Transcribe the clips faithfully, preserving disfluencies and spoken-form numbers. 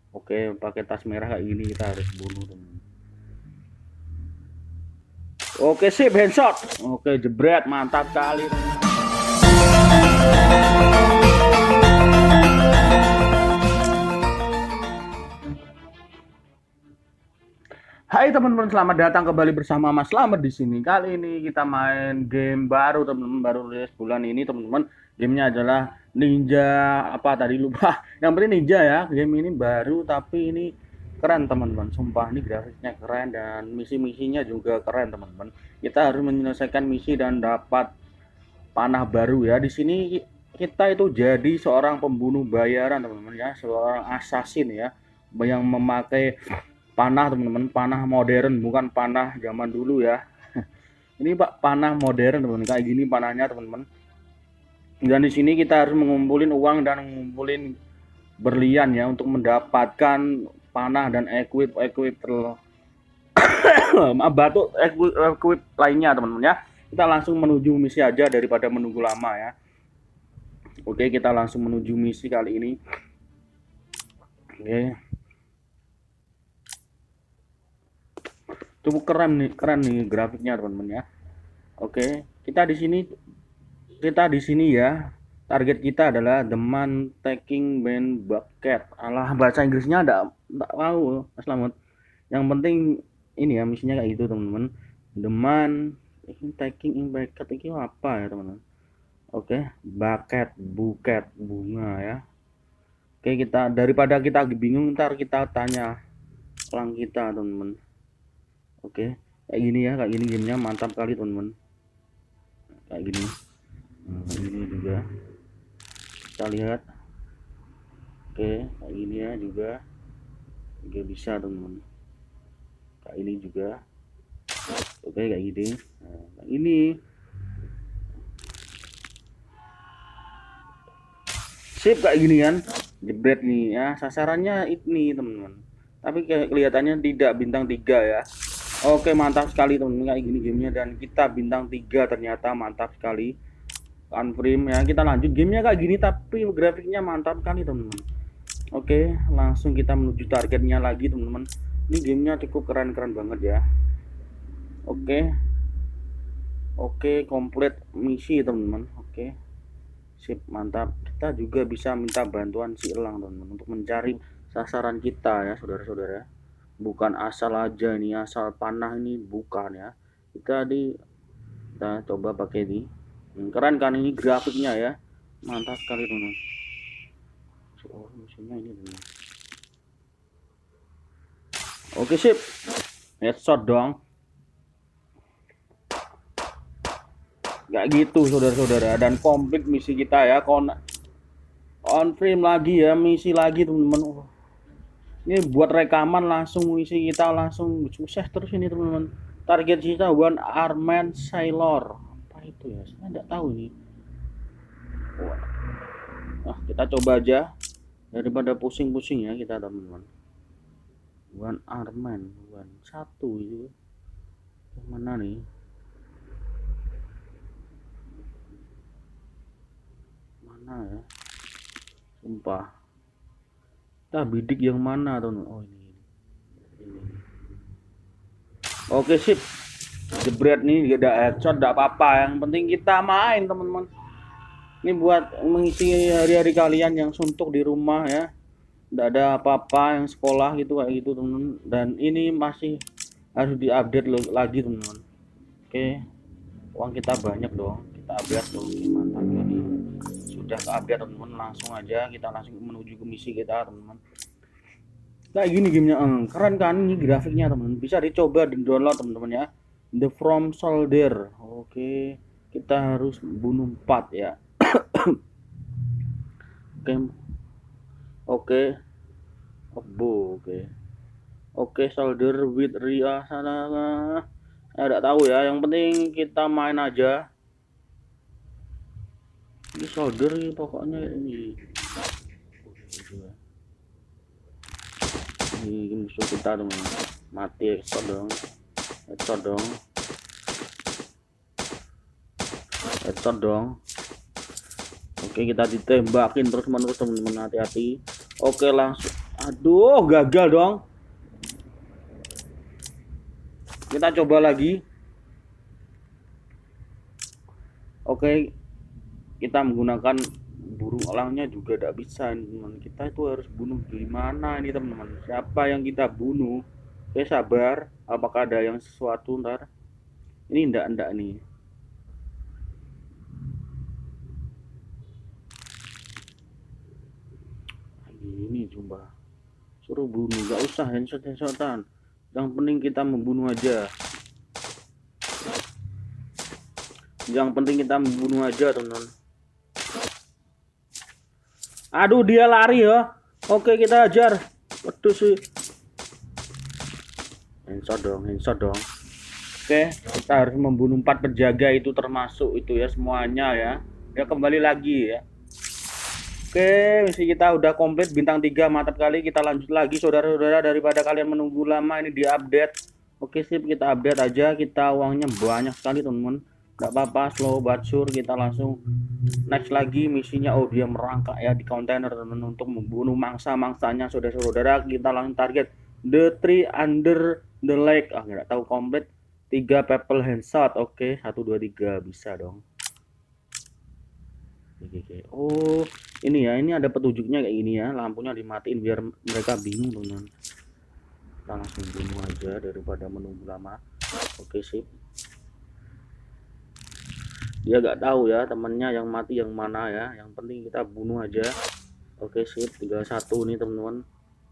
Oke, pakai tas merah kayak gini kita harus bunuh teman. Oke sip, headshot. Oke, jebret, mantap kali. Hai teman-teman, selamat datang kembali bersama Mas Slamet di sini. Kali ini kita main game baru teman-teman, baru rilis bulan ini teman-teman. Gamenya adalah Ninja apa tadi lupa. Yang penting Ninja ya. Game ini baru tapi ini keren teman-teman. Sumpah ini grafiknya keren dan misi-misinya juga keren teman-teman. Kita harus menyelesaikan misi dan dapat panah baru ya. Di sini kita itu jadi seorang pembunuh bayaran teman-teman ya, seorang assassin ya, yang memakai panah teman-teman, panah modern bukan panah zaman dulu ya. Ini Pak panah modern teman-teman, kayak gini panahnya teman-teman. Dan di sini kita harus mengumpulin uang dan mengumpulin berlian ya untuk mendapatkan panah dan equip equip batu equip, equip lainnya teman-teman ya. Kita langsung menuju misi aja daripada menunggu lama ya. Oke, kita langsung menuju misi kali ini. Oke. Cukup keren nih, keren nih grafiknya teman-teman ya. Oke, kita di sini kita di sini ya. Target kita adalah The Man Taking Man Bucket. Alah, bahasa Inggrisnya ada enggak tahu, Selamat. Yang penting ini ya misinya kayak gitu teman-teman. The Man Taking in Bucket itu apa ya teman-teman? Oke, bucket, buket, bunga ya. Oke, kita daripada kita bingung ntar kita tanya orang kita teman-teman. Oke, kayak gini ya, kayak gini gamenya mantap kali teman-teman. Kayak gini, nah, kayak gini juga. Kita lihat. Oke, kayak gini ya juga, juga bisa teman-teman. Kayak ini juga. Oke, kayak gini. Nah, kayak ini. Sip kayak gini kan, jebret nih ya. Sasarannya ini teman-teman. Tapi kelihatannya tidak bintang tiga ya. Oke, mantap sekali teman-teman, kayak gini gamenya dan kita bintang tiga ternyata, mantap sekali. Confirm ya, kita lanjut gamenya kayak gini tapi grafiknya mantap kali teman-teman. Oke, langsung kita menuju targetnya lagi teman-teman. Ini gamenya cukup keren-keren banget ya. Oke, oke komplit misi teman-teman. Oke, sip, mantap. Kita juga bisa minta bantuan si Elang teman-teman untuk mencari sasaran kita ya saudara-saudara. Bukan asal aja nih, asal panah ini bukan ya. Kita di kita coba pakai di hmm, keren kan ini grafiknya ya, mantap sekali teman-teman. Oh, musuhnya ini teman. Oke sip, headshot dong. Gak gitu saudara-saudara, dan komplit misi kita ya. Kon on frame lagi ya, misi lagi teman-teman. Ini buat rekaman langsung misi kita langsung sukses terus ini teman-teman. Target kita one armed sailor. Apa itu ya? Saya tidak tahu ini. Nah, kita coba aja daripada pusing-pusing ya kita teman-teman. One armed, one satu itu. Yang mana nih? Mana ya? Sumpah. Kita bidik yang mana teman? Oh ini. Ini. Oke sip. Jebret nih gak ada headshot, tidak apa-apa. Yang penting kita main teman-teman. Ini buat mengisi hari-hari kalian yang suntuk di rumah ya. Tidak ada apa-apa yang sekolah gitu kayak gitu teman-teman. Dan ini masih harus diupdate lagi teman-teman. Oke. Uang kita banyak dong. Kita update dong. Mantap jadi. Sudah ke update teman-teman, langsung aja kita langsung menuju ke misi kita teman-teman. Kayak gini gamenya, eh, keren kan ini grafiknya teman-teman. Bisa dicoba dan download teman-teman ya. The From Soldier. Oke, kita harus bunuh empat ya. Oke, oke, obo, oke, oke soldier with Ria sana. Saya tidak tahu ya. Yang penting kita main aja. Ini solder ini pokoknya ini. Ini musuh kita teman, mati headshot dong, headshot dong, headshot dong. Oke, kita ditembakin terus menerus teman-teman, hati-hati. Oke langsung, Aduh, gagal dong. Kita coba lagi. Oke, kita menggunakan burung elangnya juga tidak bisa, teman. Kita itu harus bunuh gimana ini, teman-teman? Siapa yang kita bunuh? Oke, sabar. Apakah ada yang sesuatu ntar? Ini ndak ndak nih. Ini coba. Suruh bunuh, gak usah headshot-headshotan. Yang penting kita membunuh aja. Yang penting kita membunuh aja, teman-teman. Aduh, dia lari ya. Oke, kita ajar. Waduh sih. Headshot dong, headshot dong. Oke, kita harus membunuh empat penjaga itu, termasuk itu ya semuanya ya. Ya kembali lagi ya. Oke, misi kita udah komplit, bintang tiga, mantap kali. Kita lanjut lagi saudara-saudara, daripada kalian menunggu lama ini diupdate. Oke sip, kita update aja. Kita uangnya banyak sekali teman-teman. Gak apa-apa, slow but sure. Kita langsung next lagi misinya. Oh, dia merangkak ya di kontainer teman-teman untuk membunuh mangsa-mangsanya saudara-saudara. Kita langsung target the tree under the lake. Ah, nggak tahu komplit. Tiga people handshot. Oke, satu dua tiga bisa dong. Oke, oh ini ya, ini ada petunjuknya kayak gini ya. Lampunya dimatiin biar mereka bingung teman-teman. Kita langsung bunuh aja daripada menunggu lama. Oke sip. Dia gak tahu ya temennya yang mati yang mana ya. Yang penting kita bunuh aja. Oke sip, tiga satu nih teman-teman.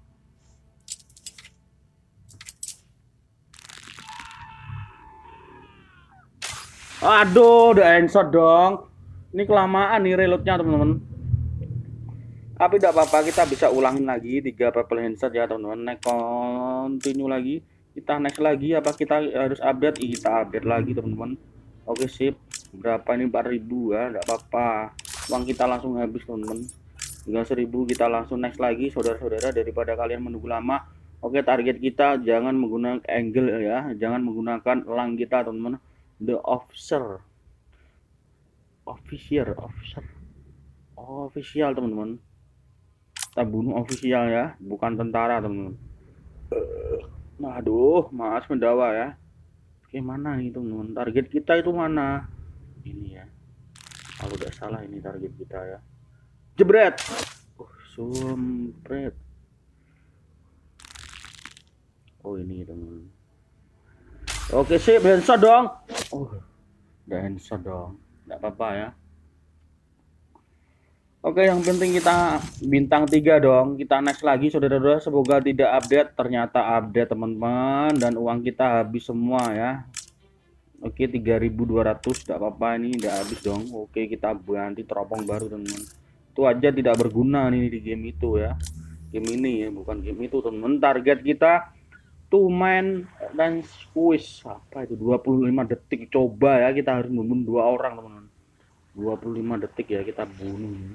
Aduh, udah headshot dong. Ini kelamaan nih reloadnya teman-teman. Tapi tidak apa-apa, kita bisa ulangin lagi tiga people handshot ya teman-teman. Next continue lagi. Kita next lagi, apa kita harus update? Kita update lagi teman-teman. Oke sip. Berapa ini? empat ribu ya, tidak apa-apa. Uang kita langsung habis teman-teman. Tinggal seribu, kita langsung next lagi saudara-saudara, daripada kalian menunggu lama. Oke, target kita jangan menggunakan angle ya, jangan menggunakan elang kita teman-teman. The officer. Officer, officer. Official teman-teman. Kita bunuh ofisial ya, bukan tentara teman-teman. Nah, aduh, Mas mendawa ya. Oke, mana nih teman-teman? Target kita itu mana? Ini ya. Kalau udah salah ini target kita ya. Jebret. Oh, sumpret. Oh, ini teman-teman. Oke sip, headshot dong. Oh, udah headshot dong. Nggak apa-apa ya. Oke, yang penting kita bintang tiga dong. Kita next lagi saudara-saudara. Semoga tidak update. Ternyata update teman-teman. Dan uang kita habis semua ya. Oke, tiga ribu dua ratus. Tidak apa-apa, ini tidak habis dong. Oke, kita ganti teropong baru teman-teman. Itu aja tidak berguna nih di game itu ya. Game ini ya, bukan game itu teman-teman. Target kita two man dan squeeze. Apa itu? dua puluh lima detik. Coba ya, kita harus membunuh dua orang teman-teman. dua puluh lima detik ya kita bunuh.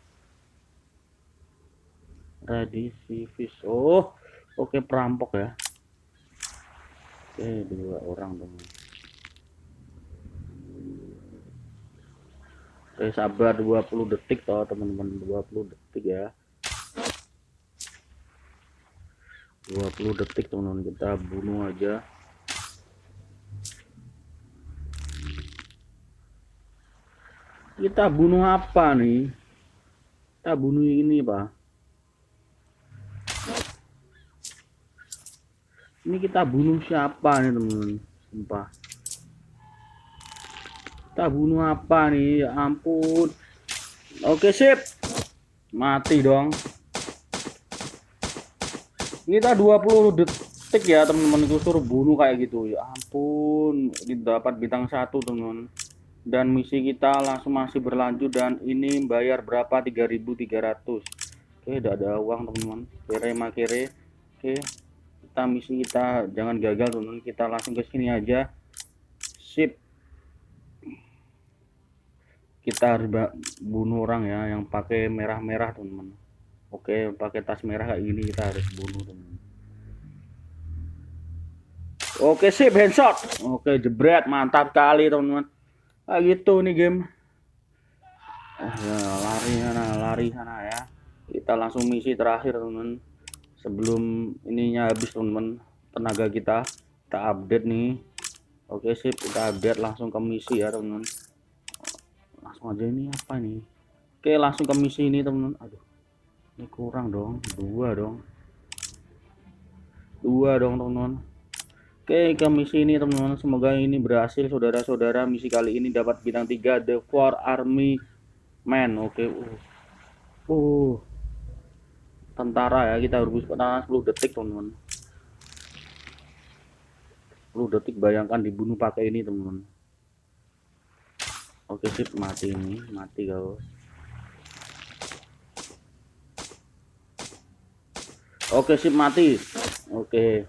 Ready fish. Oh, oke, perampok ya. Oke, dua orang teman. Oke, sabar dua puluh detik toh teman-teman, dua puluh detik ya. dua puluh detik teman-teman, kita bunuh aja. Kita bunuh apa nih? Kita bunuh ini, Pak. Ini kita bunuh siapa nih teman-teman? Sumpah. Kita bunuh apa nih? Ya ampun. Oke sip. Mati dong. Kita dua puluh detik ya teman-teman, itu suruh bunuh kayak gitu. Ya ampun. Dapat bintang satu teman-teman. Dan misi kita langsung masih berlanjut. Dan ini bayar berapa? tiga ribu tiga ratus. Oke, udah ada uang teman-teman. Kere makere. Oke. Kita misi kita jangan gagal teman-teman, kita langsung ke sini aja. Sip. Kita harus bunuh orang ya yang pakai merah-merah teman-teman. Oke, pakai tas merah kayak gini kita harus bunuh teman-teman. Oke sip, headshot. Oke, jebret, mantap kali teman-teman. Ah gitu nih game. Ah, ya, lari sana, lari sana ya. Kita langsung misi terakhir teman-teman. sebelum ininya habis teman-teman, tenaga kita kita update nih. Oke sip, kita update langsung ke misi ya teman-teman. Langsung aja, ini apa nih? Oke, langsung ke misi ini teman-teman. Aduh, ini kurang dong, dua dong dua dong teman-teman. Oke, ke misi ini teman-teman, semoga ini berhasil saudara-saudara. Misi kali ini dapat bintang tiga, The Four Army Man. Oke, uh, uh tentara ya, kita harus pertahanan sepuluh detik teman-teman. sepuluh detik, bayangkan dibunuh pakai ini teman-teman. Oke sip, mati ini, mati kau. Oke sip, mati. Oke,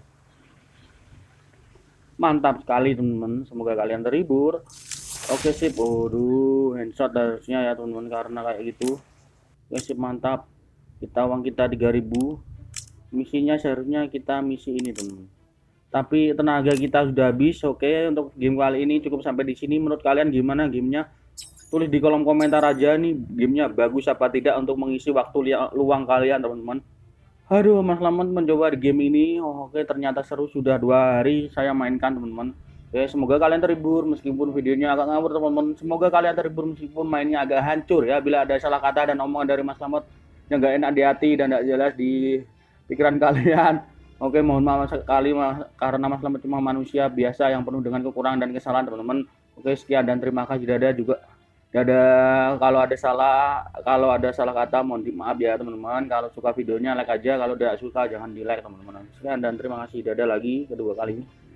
mantap sekali teman-teman, semoga kalian terhibur. Oke sip, waduh, headshot harusnya ya teman-teman, karena kayak gitu. Oke sip, mantap. Kita uang kita tiga ribu. Misinya seharusnya kita misi ini teman-teman, tapi tenaga kita sudah habis. Oke, untuk game kali ini cukup sampai di sini. Menurut kalian gimana gamenya? Tulis di kolom komentar aja nih, gamenya bagus apa tidak untuk mengisi waktu luang kalian teman-teman. Aduh, Mas Laman mencoba di game ini. Oh, oke, ternyata seru. Sudah dua hari saya mainkan teman-teman. Oke, semoga kalian terhibur meskipun videonya agak ngawur teman-teman. Semoga kalian terhibur meskipun mainnya agak hancur ya. Bila ada salah kata dan omongan dari Mas Lamat yang gak enak di hati dan gak jelas di pikiran kalian, oke, mohon maaf sekali mas, karena Mas Lamat cuma manusia biasa yang penuh dengan kekurangan dan kesalahan teman-teman. Oke, sekian dan terima kasih. Dadah juga. Dadah, kalau ada salah kalau ada salah kata mohon maaf ya teman-teman. Kalau suka videonya like aja, kalau tidak suka jangan di like teman-teman. Sekian dan terima kasih. Dadah lagi kedua kalinya.